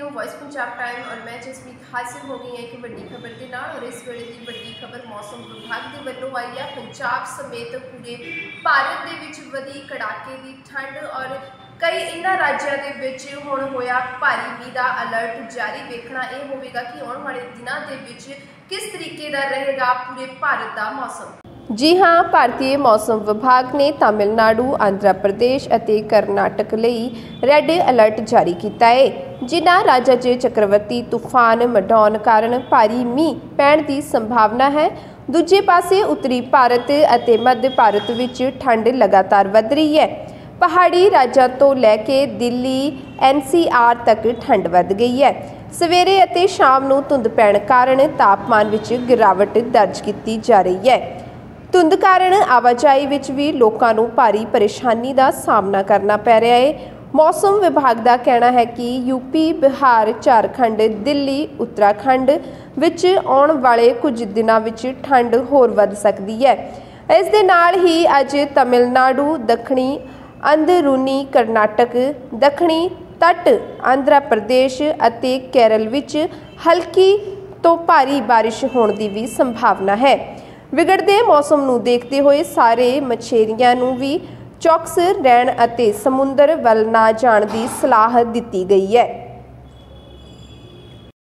हो voice Punjab time और मैं जसमीत हासिल हो गई है कि बड़ी खबर के नाल और इस वेले की बड़ी खबर मौसम विभाग के वल्लों आई है। पंजाब समेत पूरे भारत के विच वधी कड़ाके की ठंड और कई इन्हां राज्यां दे विच हुण होया भारी मींह दा अलर्ट जारी। वेखना यह होवेगा कि आउण वाले दिनां दे विच किस तरीके दा रहेगा पूरे भारत का मौसम। जी हाँ, भारतीय मौसम विभाग ने तमिलनाडु, आंध्र प्रदेश और करनाटक लई रैड अलर्ट जारी किया है, जिन्हां राज्यां 'च चक्रवाती तूफान मडौन कारण भारी मींह पैण की संभावना है। दूजे पासे उत्तरी भारत और मध्य भारत विच ठंड लगातार वध रही है। पहाड़ी राज्यों तो लैके दिल्ली NCR तक ठंड वध गई है। सवेरे और शाम नूं धुंध पैण कारण तापमान विच गिरावट दर्ज की जा रही है। धुंध कारण आवाजाही विच भी लोगों को भारी परेशानी का सामना करना पै रहा है। मौसम विभाग का कहना है कि यूपी, बिहार, झारखंड, दिल्ली, उत्तराखंड विच आउण वाले कुछ दिनों विच ठंड होर वध सकती है। इस दे नाल ही अज तमिलनाडु, दक्षिणी अंदरूनी करनाटक, दक्षिणी तट आंध्र प्रदेश और केरल विच हल्की तो भारी बारिश होने की भी संभावना है। विगड़ते मौसम को देखते हुए सारे मछेरियां नूं भी चौकस रहण अते समुंदर वल ना जाण की सलाह दी गई है।